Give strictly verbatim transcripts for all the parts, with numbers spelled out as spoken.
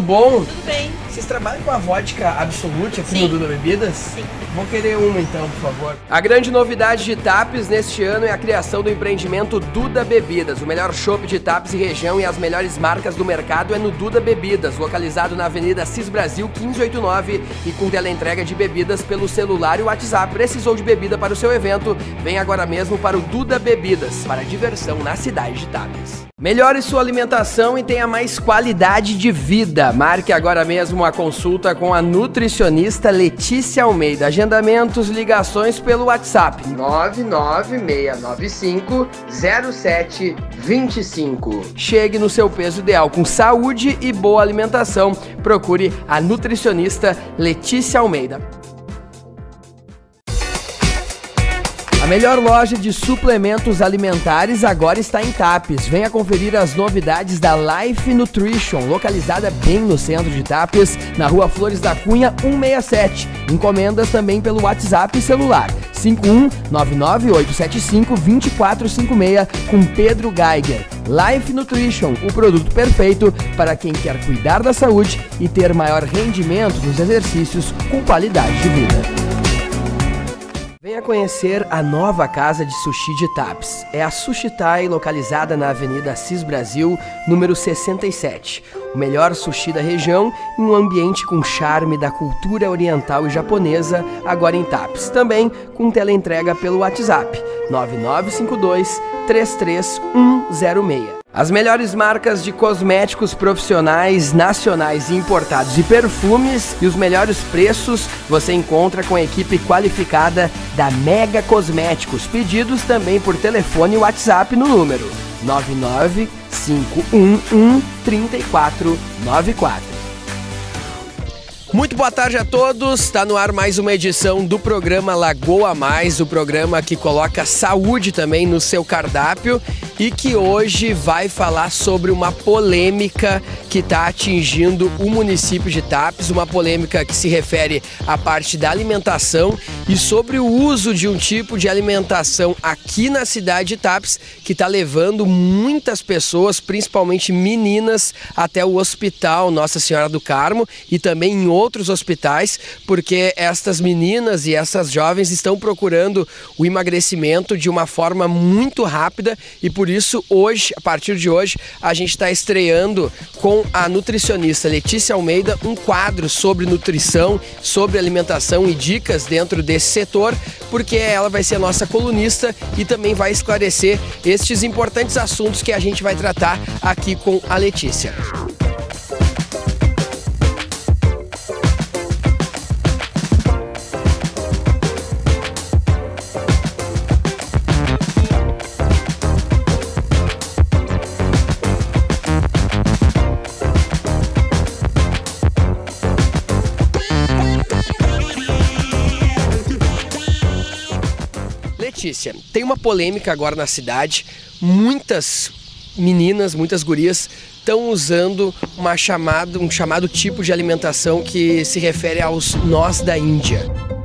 tudo bom? Tudo bem. Vocês trabalham com a vodka Absolute aqui Sim. no Duda Bebidas? Sim. Vou querer uma então, por favor. A grande novidade de Tapes neste ano é a criação do empreendimento Duda Bebidas. O melhor chopp de Tapes e região e as melhores marcas do mercado é no Duda Bebidas, localizado na Avenida Cis Brasil quinze oitenta e nove e com teleentrega de bebidas pelo celular e WhatsApp. Precisou de bebida para o seu evento? Vem agora mesmo para o Duda Bebidas, para diversão na cidade de Tapes. Melhore sua alimentação e tenha mais qualidade de vida. Marque agora mesmo a consulta com a nutricionista Letícia Almeida. Agendamentos, ligações pelo WhatsApp nove nove seis nove cinco zero sete dois cinco. Chegue no seu peso ideal com saúde e boa alimentação. Procure a nutricionista Letícia Almeida. A melhor loja de suplementos alimentares agora está em Tapes. Venha conferir as novidades da Life Nutrition, localizada bem no centro de Tapes, na rua Flores da Cunha cento e sessenta e sete. Encomendas também pelo WhatsApp e celular cinco um nove nove oito sete cinco dois quatro cinco seis com Pedro Geiger. Life Nutrition, o produto perfeito para quem quer cuidar da saúde e ter maior rendimento nos exercícios com qualidade de vida. Venha conhecer a nova casa de sushi de Tapes. É a Sushi Thai, localizada na Avenida Cis Brasil, número sessenta e sete. O melhor sushi da região em um ambiente com charme da cultura oriental e japonesa, agora em Tapes. Também com teleentrega pelo WhatsApp nove nove cinco dois três três um zero seis. As melhores marcas de cosméticos profissionais, nacionais e importados e perfumes e os melhores preços você encontra com a equipe qualificada da Mega Cosméticos. Pedidos também por telefone e WhatsApp no número nove nove cinco um um três quatro nove quatro. Muito boa tarde a todos, está no ar mais uma edição do programa Lagoa Mais, o programa que coloca saúde também no seu cardápio e que hoje vai falar sobre uma polêmica que está atingindo o município de Tapes, uma polêmica que se refere à parte da alimentação e sobre o uso de um tipo de alimentação aqui na cidade de Tapes que está levando muitas pessoas, principalmente meninas, até o hospital Nossa Senhora do Carmo e também em outros hospitais, porque estas meninas e essas jovens estão procurando o emagrecimento de uma forma muito rápida e por isso hoje, a partir de hoje, a gente está estreando com a nutricionista Letícia Almeida um quadro sobre nutrição, sobre alimentação e dicas dentro desse setor, porque ela vai ser a nossa colunista e também vai esclarecer estes importantes assuntos que a gente vai tratar aqui com a Letícia. Letícia, tem uma polêmica agora na cidade, muitas meninas, muitas gurias estão usando uma chamada, um chamado tipo de alimentação que se refere aos nós da Índia.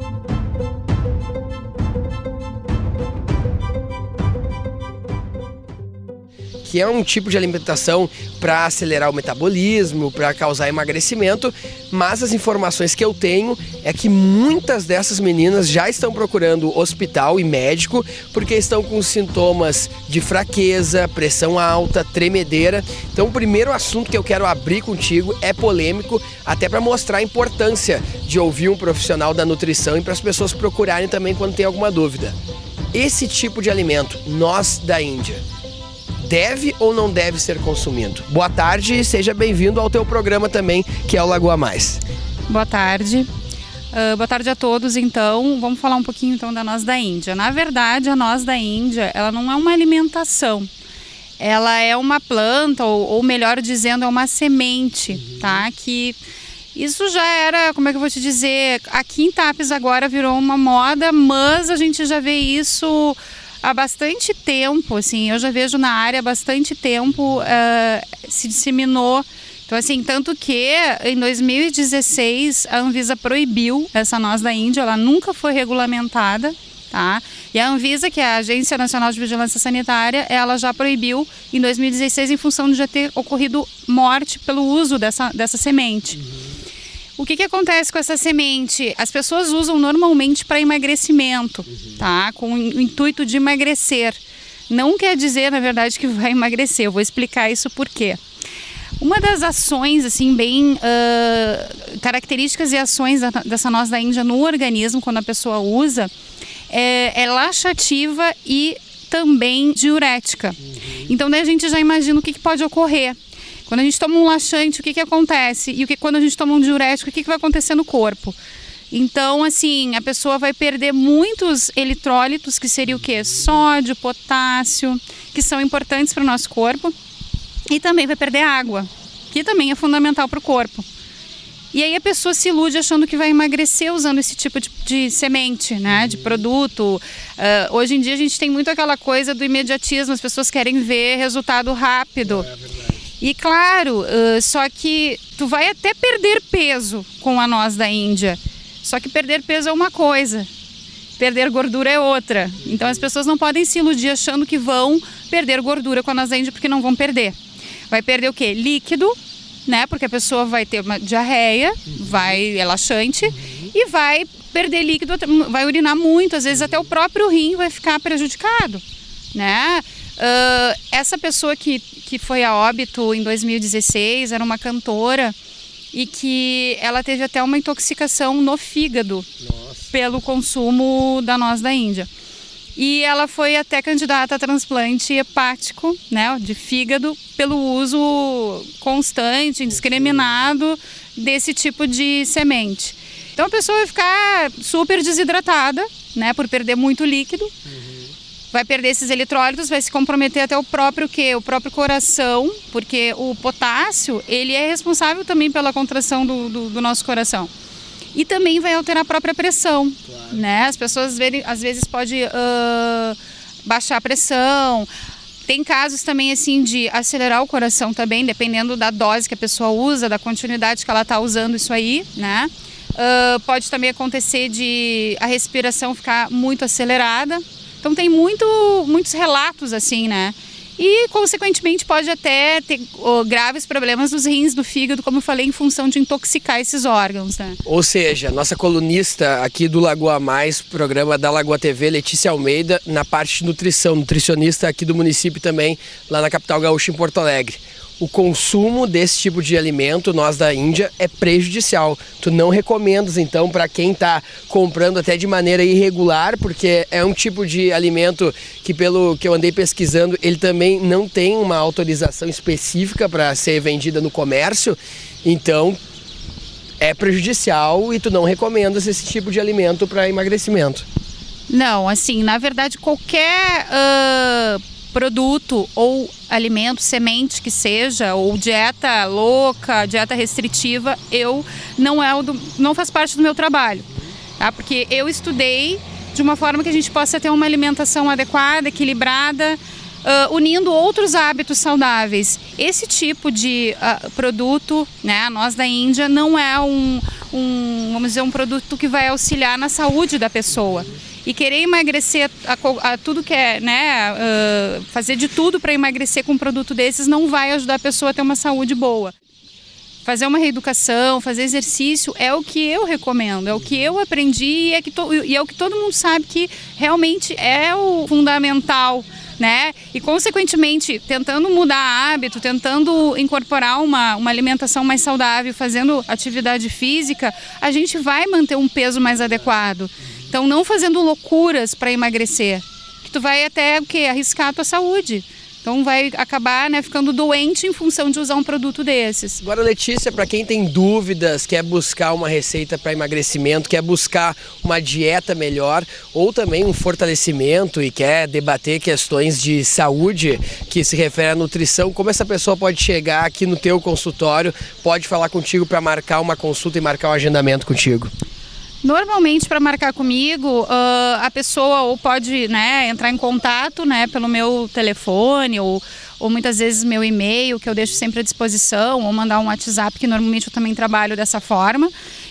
Que é um tipo de alimentação para acelerar o metabolismo, para causar emagrecimento, mas as informações que eu tenho é que muitas dessas meninas já estão procurando hospital e médico porque estão com sintomas de fraqueza, pressão alta, tremedeira. Então o primeiro assunto que eu quero abrir contigo é polêmico, até para mostrar a importância de ouvir um profissional da nutrição e para as pessoas procurarem também quando tem alguma dúvida. Esse tipo de alimento, nós da Índia, deve ou não deve ser consumido? Boa tarde e seja bem-vindo ao teu programa também, que é o Lagoa Mais. Boa tarde. Uh, boa tarde a todos, então. Vamos falar um pouquinho então da noz da Índia. Na verdade, a noz da Índia, ela não é uma alimentação. Ela é uma planta, ou, ou melhor dizendo, é uma semente, uhum. tá? Que isso já era, como é que eu vou te dizer, aqui em Tapes agora virou uma moda, mas a gente já vê isso há bastante tempo, assim, eu já vejo na área há bastante tempo, uh, se disseminou. Então, assim, tanto que em dois mil e dezesseis a Anvisa proibiu essa noz da Índia, ela nunca foi regulamentada, Tá? E a Anvisa, que é a Agência Nacional de Vigilância Sanitária, ela já proibiu em dois mil e dezesseis em função de já ter ocorrido morte pelo uso dessa, dessa semente. Uhum. O que que acontece com essa semente? As pessoas usam normalmente para emagrecimento, uhum. tá? Com o intuito de emagrecer. Não quer dizer, na verdade, que vai emagrecer. Eu vou explicar isso por quê. Uma das ações, assim, bem uh, características e ações da, dessa noz da Índia no organismo, quando a pessoa usa, é, é laxativa e também diurética. Uhum. Então, daí a gente já imagina o que, que pode ocorrer. Quando a gente toma um laxante, o que, que acontece? E o que, quando a gente toma um diurético, o que, que vai acontecer no corpo? Então, assim, a pessoa vai perder muitos eletrólitos, que seria o quê? Sódio, potássio, que são importantes para o nosso corpo. E também vai perder água, que também é fundamental para o corpo. E aí a pessoa se ilude achando que vai emagrecer usando esse tipo de, de semente, né, de produto. Uh, hoje em dia a gente tem muito aquela coisa do imediatismo, as pessoas querem ver resultado rápido. É verdade. E claro, uh, só que tu vai até perder peso com a noz da Índia. Só que perder peso é uma coisa, perder gordura é outra. Então as pessoas não podem se iludir achando que vão perder gordura com a noz da Índia, porque não vão perder. Vai perder o quê? Líquido, né? Porque a pessoa vai ter uma diarreia, vai relaxante, uhum. e vai perder líquido, vai urinar muito, às vezes até o próprio rim vai ficar prejudicado, né? Uh, essa pessoa que, que foi a óbito em dois mil e dezesseis era uma cantora e que ela teve até uma intoxicação no fígado. Nossa. Pelo consumo da noz da Índia. E ela foi até candidata a transplante hepático, né, de fígado, pelo uso constante, indiscriminado desse tipo de semente. Então a pessoa vai ficar super desidratada, né, por perder muito líquido, uhum. vai perder esses eletrólitos, vai se comprometer até o próprio quê? O próprio coração, porque o potássio, ele é responsável também pela contração do, do, do nosso coração. E também vai alterar a própria pressão, claro. Né? As pessoas verem, às vezes pode uh, baixar a pressão. Tem casos também assim de acelerar o coração também, dependendo da dose que a pessoa usa, da continuidade que ela está usando isso aí, né? Uh, pode também acontecer de a respiração ficar muito acelerada. Então tem muito, muitos relatos assim, né? E, consequentemente, pode até ter oh, graves problemas nos rins, do fígado, como eu falei, em função de intoxicar esses órgãos, né? Ou seja, nossa colunista aqui do Lagoa Mais, programa da Lagoa T V, Letícia Almeida, na parte de nutrição, nutricionista aqui do município também, lá na capital gaúcha, em Porto Alegre. O consumo desse tipo de alimento, noz da Índia, é prejudicial. Tu não recomendas, então, para quem está comprando até de maneira irregular, porque é um tipo de alimento que, pelo que eu andei pesquisando, ele também não tem uma autorização específica para ser vendida no comércio. Então, é prejudicial e tu não recomendas esse tipo de alimento para emagrecimento. Não, assim, na verdade, qualquer uh, produto ou alimento, semente que seja, ou dieta louca, dieta restritiva, eu não é o do, não faz parte do meu trabalho, tá? Porque eu estudei de uma forma que a gente possa ter uma alimentação adequada, equilibrada, uh, unindo outros hábitos saudáveis. Esse tipo de uh, produto, né, a noz da Índia, não é um, um, vamos dizer, um produto que vai auxiliar na saúde da pessoa. E querer emagrecer a, a tudo que é, né, uh, fazer de tudo para emagrecer com um produto desses não vai ajudar a pessoa a ter uma saúde boa. Fazer uma reeducação, fazer exercício é o que eu recomendo, é o que eu aprendi e é, que to, e é o que todo mundo sabe que realmente é o fundamental, né? E consequentemente, tentando mudar hábito, tentando incorporar uma, uma alimentação mais saudável, fazendo atividade física, a gente vai manter um peso mais adequado. Então, não fazendo loucuras para emagrecer, que tu vai até o quê? Arriscar a tua saúde. Então, vai acabar, né, ficando doente em função de usar um produto desses. Agora, Letícia, para quem tem dúvidas, quer buscar uma receita para emagrecimento, quer buscar uma dieta melhor ou também um fortalecimento e quer debater questões de saúde que se refere à nutrição, como essa pessoa pode chegar aqui no teu consultório, pode falar contigo para marcar uma consulta e marcar um agendamento contigo? Normalmente, para marcar comigo, uh, a pessoa ou pode, né, entrar em contato, né, pelo meu telefone ou, ou muitas vezes meu e-mail, que eu deixo sempre à disposição, ou mandar um WhatsApp, que normalmente eu também trabalho dessa forma.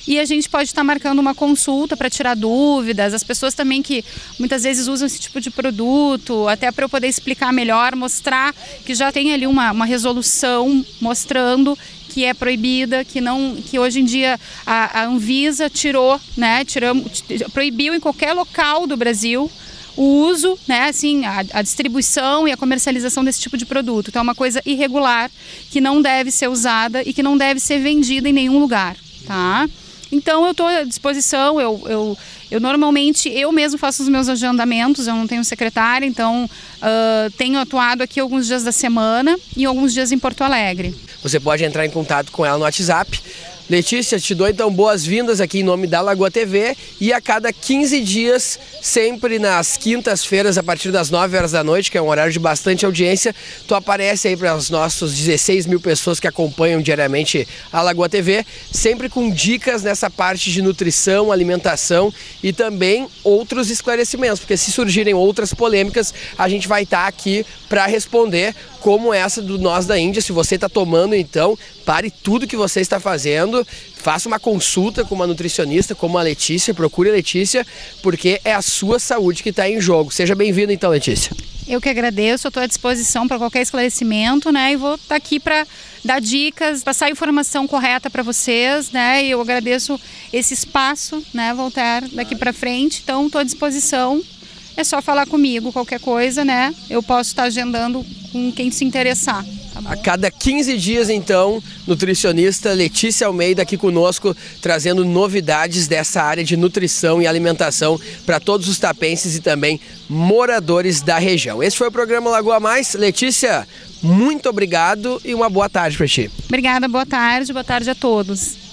e a gente pode estar marcando uma consulta para tirar dúvidas. As pessoas também que muitas vezes usam esse tipo de produto, até para eu poder explicar melhor, mostrar que já tem ali uma, uma resolução mostrando que é proibida, que não, que hoje em dia a, a Anvisa tirou, né, tiramos, proibiu em qualquer local do Brasil o uso, né, assim, a, a distribuição e a comercialização desse tipo de produto. Então é uma coisa irregular, que não deve ser usada e que não deve ser vendida em nenhum lugar, tá? Então eu estou à disposição, eu, eu, eu normalmente, eu mesmo faço os meus agendamentos, eu não tenho secretária, então uh, tenho atuado aqui alguns dias da semana e alguns dias em Porto Alegre. Você pode entrar em contato com ela no WhatsApp. Letícia, te dou então boas-vindas aqui em nome da Lagoa T V, e a cada quinze dias, sempre nas quintas-feiras, a partir das nove horas da noite, que é um horário de bastante audiência, tu aparece aí para os nossos dezesseis mil pessoas que acompanham diariamente a Lagoa T V, sempre com dicas nessa parte de nutrição, alimentação e também outros esclarecimentos, porque se surgirem outras polêmicas, a gente vai estar aqui para responder, como essa do Nós da Índia. Se você está tomando, então, pare tudo que você está fazendo, faça uma consulta com uma nutricionista, como a Letícia, procure a Letícia, porque é a sua saúde que está em jogo. Seja bem-vinda então, Letícia. Eu que agradeço, eu estou à disposição para qualquer esclarecimento, né, e vou estar aqui para dar dicas, passar a informação correta para vocês, né, e eu agradeço esse espaço, né, Voltaire, daqui para frente, então estou à disposição. É só falar comigo, qualquer coisa, né? Eu posso estar agendando com quem se interessar. Tá bom? A cada quinze dias, então, nutricionista Letícia Almeida aqui conosco, trazendo novidades dessa área de nutrição e alimentação para todos os tapenses e também moradores da região. Esse foi o programa Lagoa Mais. Letícia, muito obrigado e uma boa tarde para ti. Obrigada, boa tarde, boa tarde a todos.